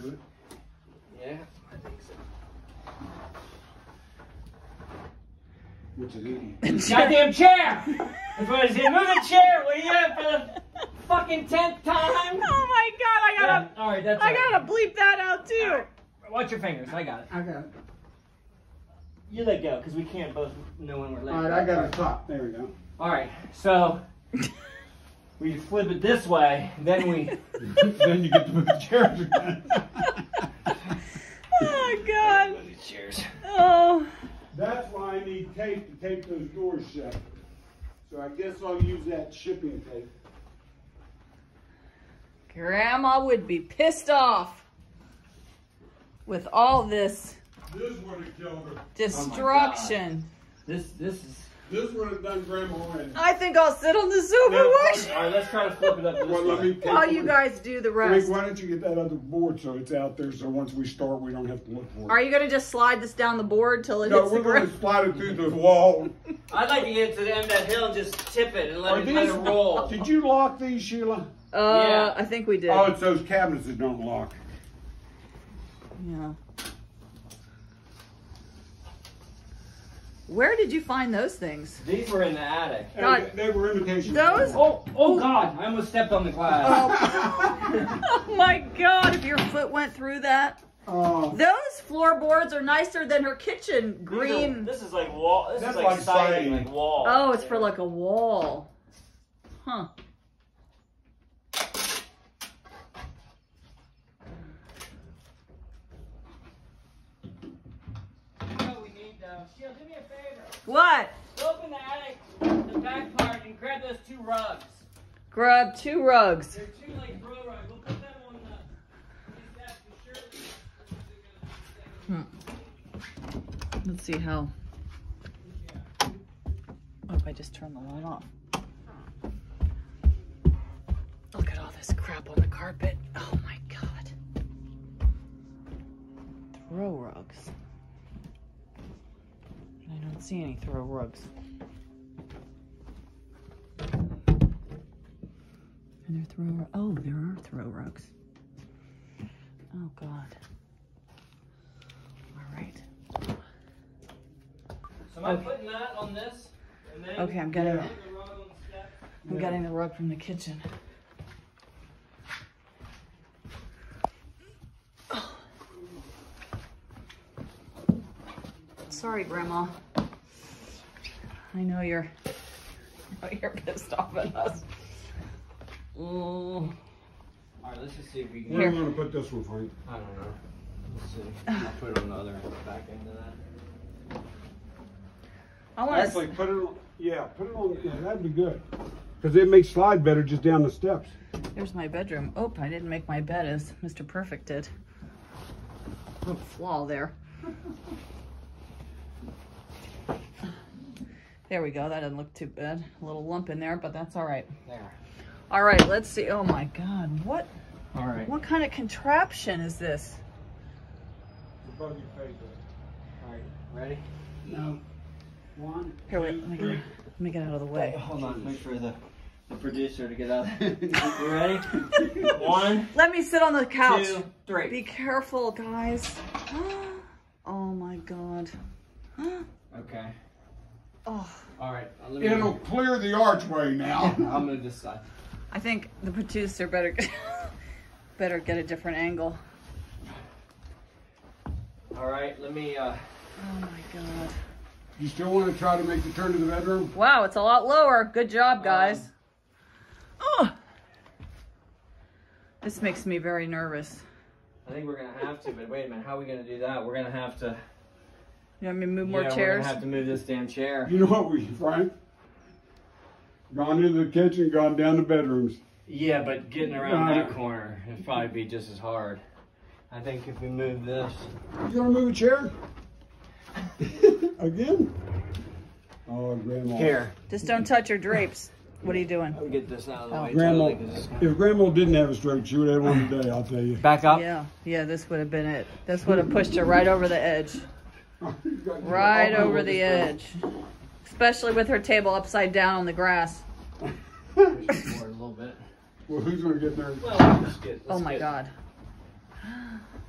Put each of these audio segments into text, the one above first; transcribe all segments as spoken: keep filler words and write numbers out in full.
to it. Yeah, I think so. What's it eating? Goddamn chair! That's what I said. Move the chair, will you? For the fucking tenth time. Oh my god, I gotta. Yeah, all right, that's. I all right. gotta bleep that out too. Right. Watch your fingers. I got it. I got it. You let go, because we can't both know when we're letting All right, I got a top. There we go. All right, so we flip it this way, then we. Then you get to move the chairs again. Oh god. Move the chairs. Oh. That's why I need tape to tape those doors shut. So I guess I'll use that shipping tape. Grandma would be pissed off with all this This would have killed her. destruction. This this is. This would have done Grandma in. I think I'll sit on the sofa No, watch All right, let's try to flip it up to this Well, let way. me take while you guys do the Frank, rest. why don't you get that other board so it's out there so once we start we don't have to look for it. Are you gonna just slide this down the board till it No, hits the we're going ground? to slide it through the wall. I'd like to get to the end of that hill and just tip it and let, Are it, let these, it roll. did you lock these, Sheila? Uh, Yeah. I think we did. Oh, it's those cabinets that don't lock. Yeah. Where did you find those things? These were in the attic. God. And they were imitation. Those? Oh, oh God! I almost stepped on the glass. Oh my god, if your foot went through that. Oh, Those floorboards are nicer than her kitchen These are- green. this is like wall. This That's is like, like siding, siding. like wall. Oh, it's for like a wall. Huh. You know what we need though. Sheila, do me a favor. What? Open the attic, the back part, and grab those two rugs. Grab two rugs. They're two like throw rugs. We'll put them on the. That's for sure. Hmm. Let's see how. Oh, if I just turn the light off. Look at all this crap on the carpet. Oh my god. Throw rugs. I don't see any throw rugs. And there throw ru- oh, there are throw rugs. Oh god. All right. So am I putting that on this? And then Okay, I'm getting Yeah. the rug on the step? I'm getting the rug from the kitchen. Sorry, Grandma. I know you're I know you're pissed off at us. Mm. All right, let's just see if we can. where do you want to put this one, Frank? I don't know. Let's see. I'll put it on the other back end of that. I want Actually, to. put it on, yeah, put it on, yeah, that'd be good. Because it makes slide better just down the steps. There's my bedroom. Oh, I didn't make my bed as Mister Perfect did. Little flaw there. There we go. That didn't look too bad. A little lump in there, but that's all right. There. All right, let's see. Oh my God, what All right. what kind of contraption is this? All right. Ready? No. One. Here, wait. Let me get, let me get out of the way. Hold on. Wait for the, the producer to get out. You ready? One, Let me sit on the couch. two, three. Be careful, guys. Oh my God. Okay. Oh, All right. uh, Let me, It'll clear the archway now. I'll move this side. I think the producer better better get a different angle. All right. Let me. Uh, Oh my God. You still want to try to make the turn to the bedroom? Wow, it's a lot lower. Good job, guys. Oh, this makes me very nervous. I think we're gonna have to. But wait a minute. How are we gonna do that? We're gonna have to. You want me to move more yeah, We're chairs? gonna have to move this damn chair. You know what we, Frank? Gone into the kitchen, gone down the bedrooms. Yeah, but getting around Uh, that corner would probably be just as hard. I think if we move this. You want to move a chair? Again? Oh, Grandma. Here. Just don't touch your drapes. What are you doing? I'll get this out of the Oh. way. Grandma, totally, 'cause it's- if Grandma didn't have a stroke, she would have one today, I'll tell you. Back up. Yeah, yeah, this would have been it. This would have pushed her right over the edge. Right over the edge. Especially with her table upside down on the grass. Push it forward a little bit. Well, who's going to get there? Well, let's get, let's Oh my get- God.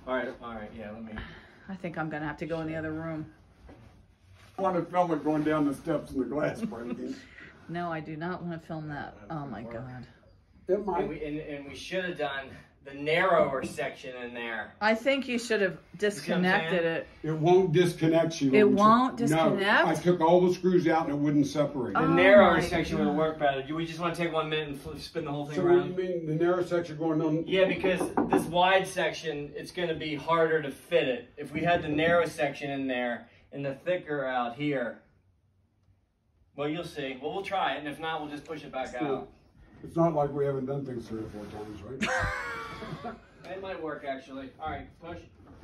All right, all right, yeah, let me. I think I'm gonna have to go in the other room. I want to film it going down the steps and the glass breaking. No, I do not want to film that. Oh my god. It And might. we, and, and we should have done the narrower section in there. I think you should have disconnected it. It won't disconnect you. It won't disconnect? No, I took all the screws out and it wouldn't separate. The Oh narrower my section God. would work better. Do we just want to take one minute and flip, spin the whole thing So what do around? you mean the narrow section going on? Yeah, because this wide section, it's going to be harder to fit it. If we had the narrow section in there and the thicker out here, well, you'll see. Well, we'll try it, and if not, we'll just push it back It's not, out. it's not like we haven't done things three or four times, right? It might work, actually. All right, push.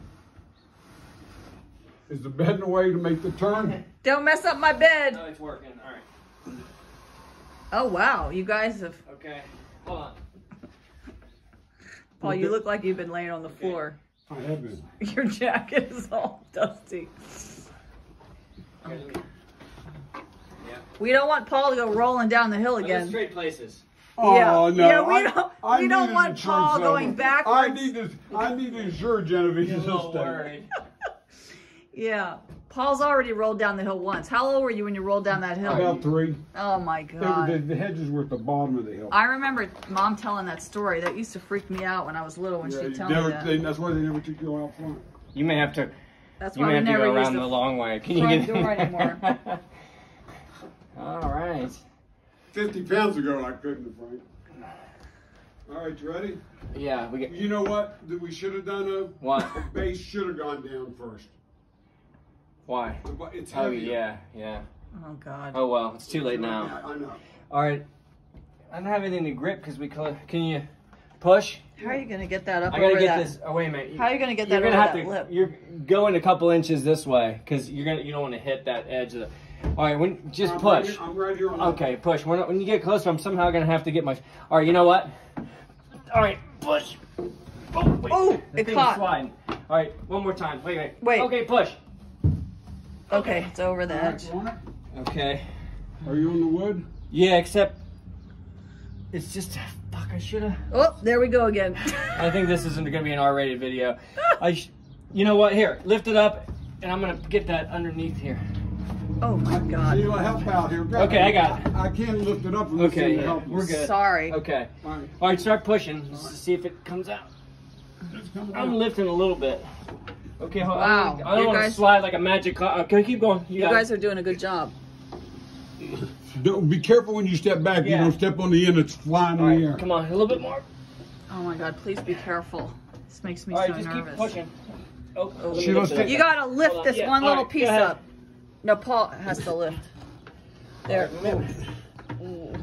Is the bed in the way to make the turn? Don't mess up my bed. No, it's working. All right. Oh wow, you guys have. Okay. Hold on. Paul, you look like you've been laying on the floor. I have been. Your jacket is all dusty. Okay, let me- Yeah. We don't want Paul to go rolling down the hill Let's again. trade places. Oh Yeah. no! Yeah, we I, don't- I we don't need an want insurance Paul level. going backwards. I need to. I need to insure Genevieve I'm a to little stay. worried. Yeah. Paul's already rolled down the hill once. How old were you when you rolled down that hill? About three. Oh my The, the, god. the hedges were at the bottom of the hill. I remember Mom telling that story. That used to freak me out when I was little when Yeah, she'd you tell never, me that. they, that's why they never took you out front. You may have to. That's You why may we have to never go used around the the long way. Can front you get door anymore. All right. Fifty pounds ago, I couldn't, Frank. All right, you ready? Yeah, we get. You know what? That we should have done a What? base should have gone down first. Why? The bu- It's Oh heavier. yeah, yeah. Oh god. Oh well, it's too late Yeah, now. I know. All right. I don't have anything to grip because we cl- can you push? How are you gonna get that up I gotta over get that? this. Oh wait a minute. How are you gonna get You're that gonna over have that to. lip? You're going a couple inches this way because you're gonna. You don't want to hit that edge of the. All right, when just I'm right push. here- I'm right here on the- Okay, push. When, when you get closer, I'm somehow gonna have to get my. All right, you know what? All right, push. Oh, wait. Oh, The it thing's caught. sliding. All right, one more time. Wait, wait. Wait. Okay, push. Okay, it's over the All right, edge. you want it? Okay. Are you on the wood? Yeah, except it's just fuck. I should have. Oh, there we go again. I think this isn't gonna be an R-rated video. I, sh- you know what? Here, lift it up, and I'm gonna get that underneath here. Oh my god. Sheila, help out here. Grab Okay, I got it. I, I can't lift it up unless Okay, you yeah, help. we're good. Sorry. Okay. All right, All right, start pushing. Let's see if it comes out. it's coming I'm out. lifting a little bit. Okay, hold Wow, on. I don't you want to guys- slide like a magic car. Okay, keep going. You, You got guys it. are doing a good job. Don't be careful when you step back. Yeah. You don't step on the end. It's flying All in the right, air. come on, a little bit more. Oh my god, please be careful. This makes me All right, so just nervous. keep pushing. Oh, let me Sheila, lift it stay- up. You gotta lift Hold on, this yeah, one all little right, piece go ahead. up. No, Paul has to lift. There. Move.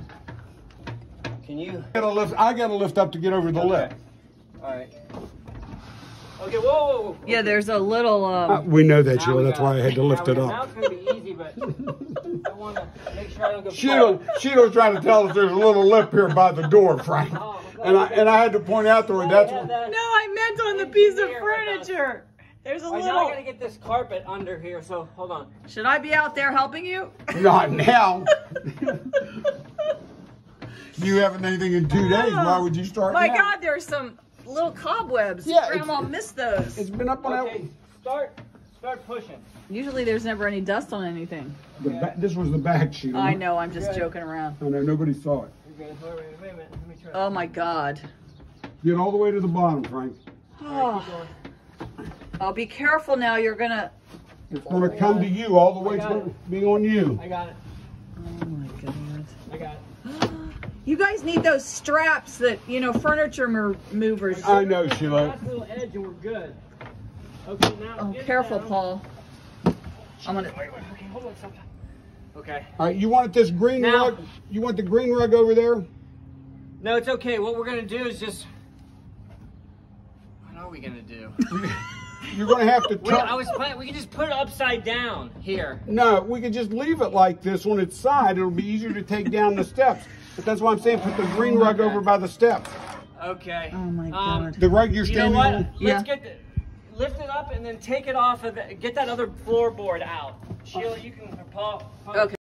Can you? I gotta lift. I gotta lift up to get over the Okay. lip. All right. Okay, whoa, whoa, whoa. Yeah, there's a little Uh, um we know that, Now Sheila. we That's got why I had to lift Now it we- Now up. it's gonna be easy, but I want to make sure I don't go. Sheila, Sheila's trying to tell us there's a little lip here by the door, Frank. And I and I had to point out to her that's Yeah, what. that- No, I meant on the In piece of here with us. furniture. There's a All right, now I little. gotta get this carpet under here, so hold on. Should I be out there helping you? Not now. You haven't anything in two days. Why would you start My now? god, there's some little cobwebs. Yeah, Grandma it's- missed those. It's been up on Okay, start, start pushing. Usually there's never any dust on anything. that. The ba- this was the back, Sheila. I know, I'm just Good. joking around. I know nobody saw it. You're good. Wait, wait, wait a minute. Let me try. Oh my god. Get all the way to the bottom, Frank. Oh, oh be careful now, you're gonna. It's going to come to you all the way. I It's got going to be on you. I got it. Oh my god. I got it. You guys need those straps that, you know, furniture mo- movers. I know, Sheila. Last little edge and we're good. Okay, now. Oh, get careful, down. Paul. I'm gonna. Wait, wait, okay, hold on, stop. Okay. All right, you want this green Now- rug? You want the green rug over there? No, it's okay. What we're gonna do is just. What are we gonna do? You're going to have to We, turn. I was planning. We can just put it upside down here. No, we could just leave it like this on its side. It'll be easier to take down the steps. But that's why I'm saying put the green rug over by the steps. Okay. Oh my Um, god. The rug you're You know standing what? on. Yeah. Let's get the, lift it up and then take it off of the, get that other floorboard out. Sheila, you can. Paul. Paul Okay.